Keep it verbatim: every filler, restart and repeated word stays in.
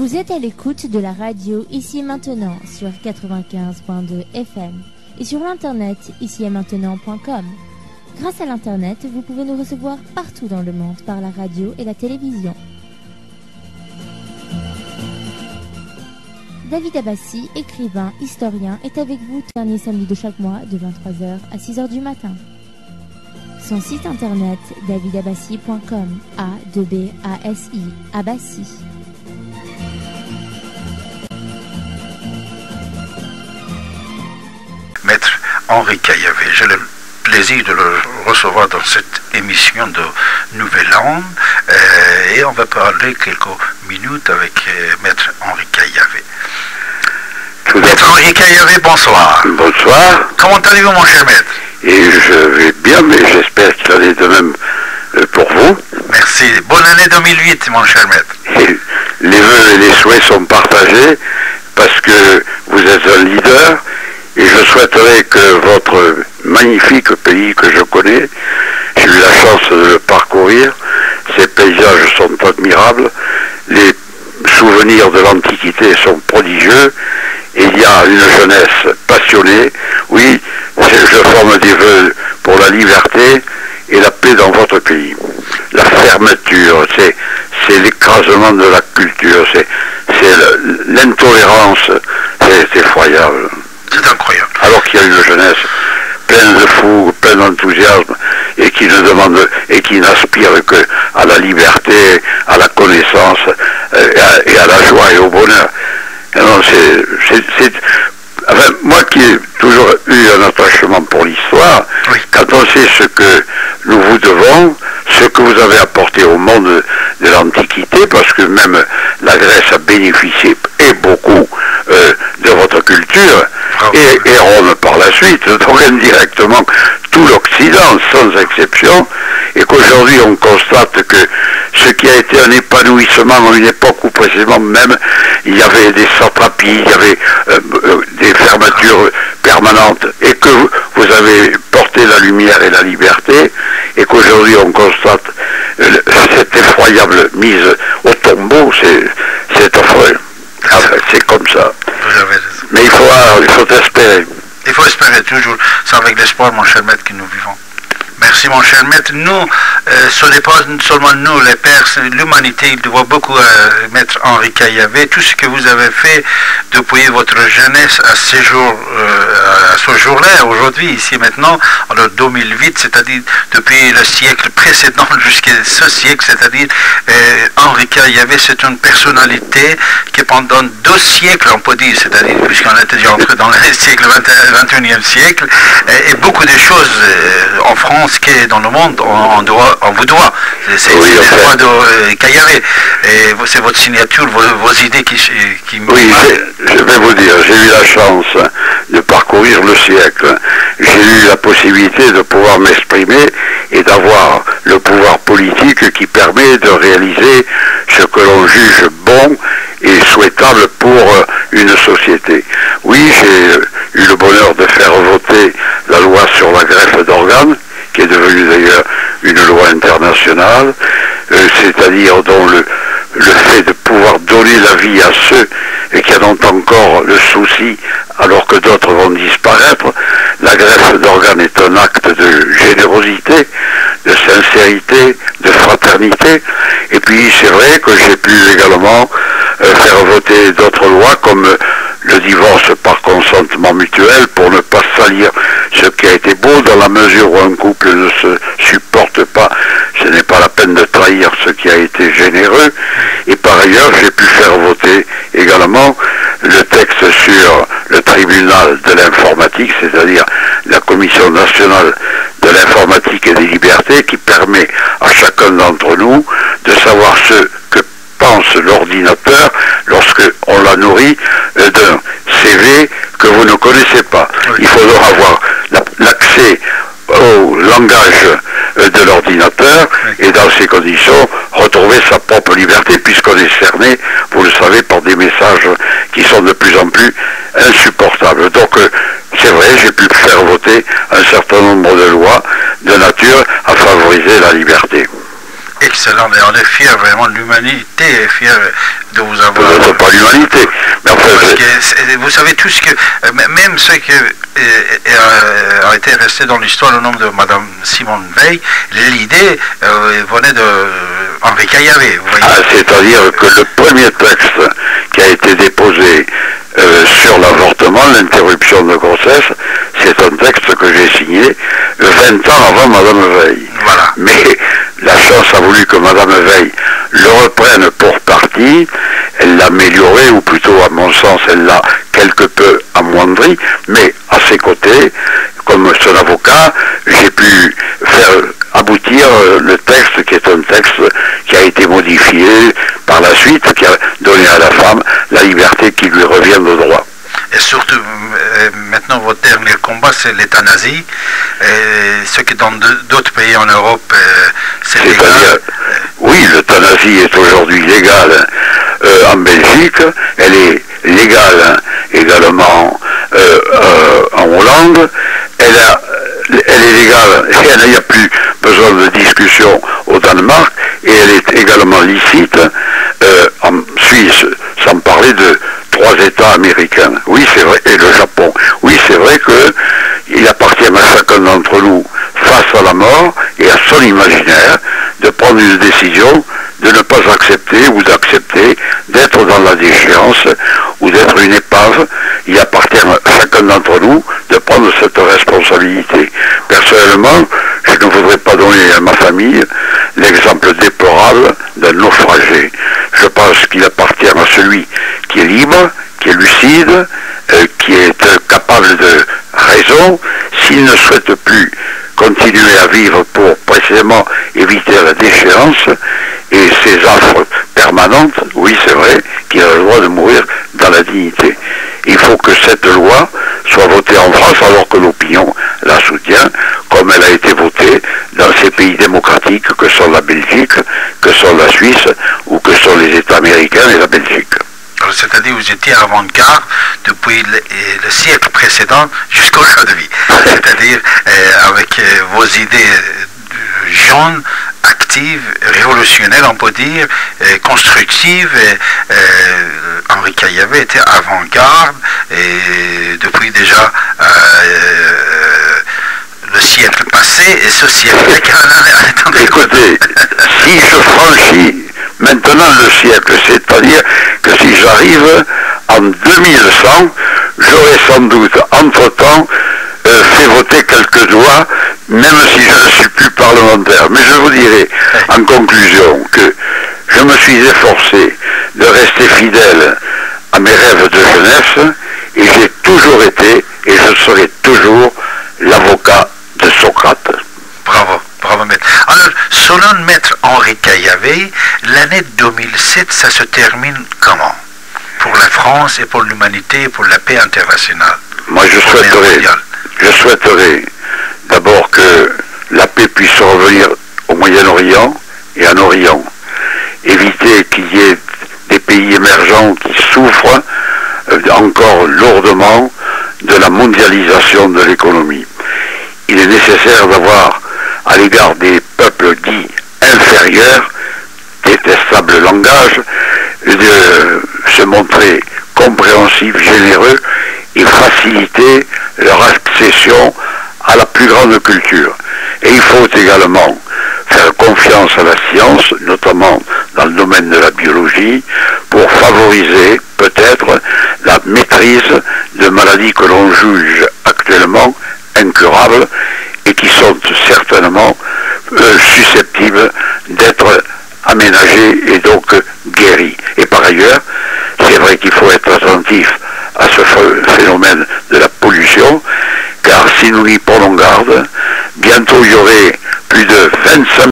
Vous êtes à l'écoute de la radio Ici et Maintenant sur quatre-vingt-quinze point deux F M et sur l'internet ici et maintenant point com. Grâce à l'internet, vous pouvez nous recevoir partout dans le monde par la radio et la télévision. David Abbassi, écrivain, historien, est avec vous le dernier samedi de chaque mois de vingt-trois heures à six heures du matin. Son site internet david abbassi point com, A deux B A S I, Abbassi. Maître Henri Caillavet, j'ai le plaisir de le recevoir dans cette émission de Nouvelle An euh, et on va parler quelques minutes avec euh, Maître Henri Caillavet. Maître Henri Caillavet, bonsoir. Bonsoir. Comment allez-vous, mon cher maître? Et je vais bien, mais j'espère que ça allait de même pour vous. Merci. Bonne année deux mille huit, mon cher maître. Et les vœux et les souhaits sont partagés parce que vous êtes un leader et je souhaiterais que votre magnifique pays que je connais, j'ai eu la chance de le parcourir, ces paysages sont admirables, les souvenirs de l'Antiquité sont prodigieux, et il y a une jeunesse passionnée. Oui, je forme des vœux pour la liberté et la paix dans votre pays. La fermeture, c'est, c'est l'écrasement de la culture, c'est, c'est l'intolérance, c'est effroyable. C'est incroyable. Alors qu'il y a une jeunesse pleine de fougue, pleine d'enthousiasme, et qui ne demande et qui n'aspire que à la liberté, à la connaissance, et à, et à la joie et au bonheur. Non, c'est, c'est, c'est, enfin, moi qui ai toujours eu un attachement pour l'histoire, oui. Quand on sait ce que nous vous devons, ce que vous avez apporté au monde de l'Antiquité, parce que même la Grèce a bénéficié, et beaucoup, euh, de votre culture, et, et Rome par la suite, donc indirectement tout l'Occident, sans exception, et qu'aujourd'hui on constate que ce qui a été un épanouissement à une époque où précisément même il y avait des satrapies, il y avait euh, euh, des fermetures permanentes, et que vous avez porté la lumière et la liberté, et qu'aujourd'hui on constate euh, cette effroyable mise au tombeau, c'est, c'est affreux. Enfin, c'est comme ça. Mais il faut, il faut espérer. Il faut espérer toujours. C'est avec l'espoir, mon cher maître, que nous vivons. Merci, mon cher maître. Nous, euh, ce n'est pas seulement nous, les pères, l'humanité, il doit beaucoup à maître Henri Caillavet. Tout ce que vous avez fait depuis votre jeunesse à ce jour, euh, à ce jour-là, aujourd'hui, ici maintenant, en deux mille huit, c'est-à-dire depuis le siècle précédent jusqu'à ce siècle, c'est-à-dire euh, Henri Caillavet, c'est une personnalité qui pendant deux siècles, on peut dire, c'est-à-dire puisqu'on était déjà entré dans le siècle vingt et unième siècle, et, et beaucoup de choses euh, en France, qui est dans le monde, on, on, doit, on vous doit. C'est oui, le droit de euh, Caillavet. Et c'est votre signature, vos, vos idées qui, qui me oui, je vais vous dire, j'ai eu la chance de parcourir le siècle. J'ai eu la possibilité de pouvoir m'exprimer et d'avoir le pouvoir politique qui permet de réaliser ce que l'on juge bon et souhaitable pour une société. Oui, j'ai eu le bonheur de faire voter la loi sur la greffe d'organes, qui est devenue d'ailleurs une loi internationale, euh, c'est-à-dire dont le, le fait de pouvoir donner la vie à ceux qui en ont encore le souci alors que d'autres vont disparaître. La greffe d'organes est un acte de générosité, de sincérité, de fraternité, et puis c'est vrai que j'ai pu également euh, faire voter d'autres lois comme euh, le divorce par consentement mutuel pour ne pas salir ce qui a été beau dans la mesure où un couple ne se supporte pas. Ce n'est pas la peine de trahir ce qui a été généreux. Et par ailleurs, j'ai pu faire voter également le texte sur le tribunal de l'informatique, c'est-à-dire la Commission nationale de l'informatique et des libertés, qui permet à chacun d'entre nous de savoir ce que pense l'ordinateur lorsque on la nourrit euh, d'un C V que vous ne connaissez pas. Il faudra avoir l'accès au langage euh, de l'ordinateur et dans ces conditions retrouver sa propre liberté, puisqu'on est cerné, vous le savez, par des messages qui sont de plus en plus insupportables. Donc euh, c'est vrai, j'ai pu faire voter un certain nombre de lois de nature à favoriser la liberté. Excellent, et on est fiers, vraiment, l'humanité est fière de vous avoir... Peut-être pas l'humanité, mais en fait... Parce que vous savez tous que, même ceux qui euh, ont été restés dans l'histoire, le nom de Madame Simone Veil, l'idée euh, venait de Henri Caillavet, vous voyez. Ah, c'est-à-dire que le premier texte qui a été déposé euh, sur l'avortement, l'interruption de grossesse, c'est un texte que j'ai signé vingt ans avant Madame Veil. Voilà. Mais la chance a voulu que Madame Veil le reprenne pour partie, elle l'a amélioré, ou plutôt à mon sens elle l'a quelque peu amoindri, mais à ses côtés, comme son avocat, j'ai pu faire aboutir le texte qui est un texte qui a été modifié par la suite, qui a donné à la femme la liberté qui lui revient de droit. Et surtout, euh, maintenant, votre dernier combat, c'est l'euthanasie. Ce qui dans d'autres pays en Europe, euh, c'est légal. Oui, l'euthanasie est aujourd'hui légale euh, en Belgique. Elle est légale également euh, euh, en Hollande. Elle, a, elle est légale, et il n'y a plus besoin de discussion au Danemark. Et elle est également licite euh, en Suisse, sans parler de trois États américains. Oui, c'est vrai, et le Japon. Oui, c'est vrai qu'il appartient à chacun d'entre nous, face à la mort et à son imaginaire, de prendre une décision, de ne pas accepter ou d'accepter d'être dans la déchéance ou d'être une épave. Il appartient à chacun d'entre nous de prendre cette responsabilité. Personnellement, je ne voudrais pas donner à ma famille l'exemple déplorable d'un naufragé. Je pense qu'il appartient à celui qui est libre, qui est lucide, euh, qui est euh, capable de raison, s'il ne souhaite plus continuer à vivre pour précisément éviter la déchéance et ses affres permanentes, oui c'est vrai qu'il a le droit de mourir dans la dignité. Il faut que cette loi soit votée en France alors que l'opinion la soutient, comme elle a été votée dans ces pays démocratiques que sont la Belgique, que sont la Suisse ou que sont les États américains et la Belgique. C'est-à-dire vous étiez avant-garde depuis le, le siècle précédent jusqu'aujourd'hui. C'est-à-dire euh, avec euh, vos idées euh, jeunes, actives, révolutionnaires, on peut dire, euh, constructives. Et, euh, Henri Caillavet était avant-garde et depuis déjà euh, le siècle passé et ce siècle qui est en train de... Écoutez, si je franchis maintenant le siècle, c'est-à-dire que si j'arrive en deux mille cent, j'aurai sans doute entre-temps euh, fait voter quelques lois, même si je ne suis plus parlementaire. Mais je vous dirai en conclusion que je me suis efforcé de rester fidèle à mes rêves de jeunesse et j'ai toujours été et je serai toujours l'avocat de Socrate. Bravo, bravo maître. Alors, selon maître Henri Caillavet, l'année deux mille sept, ça se termine comment? Pour la France et pour l'humanité et pour la paix internationale. Moi je souhaiterais, je souhaiterais d'abord que la paix puisse revenir au Moyen-Orient et en Orient. Éviter qu'il y ait des pays émergents qui souffrent encore lourdement de la mondialisation de l'économie. Il est nécessaire d'avoir à l'égard des peuples dits inférieurs, détestable langage, de se montrer compréhensif, généreux et faciliter leur accession à la plus grande culture. Et il faut également faire confiance à la science, notamment dans le domaine de la biologie, pour favoriser peut-être la maîtrise de maladies que l'on juge actuellement incurables et qui sont certainement euh, susceptibles d'être aménagées et donc guéries. Et par ailleurs, c'est vrai qu'il faut être attentif à ce phénomène de la pollution, car si nous y prenons garde, bientôt il y aurait plus de vingt-cinq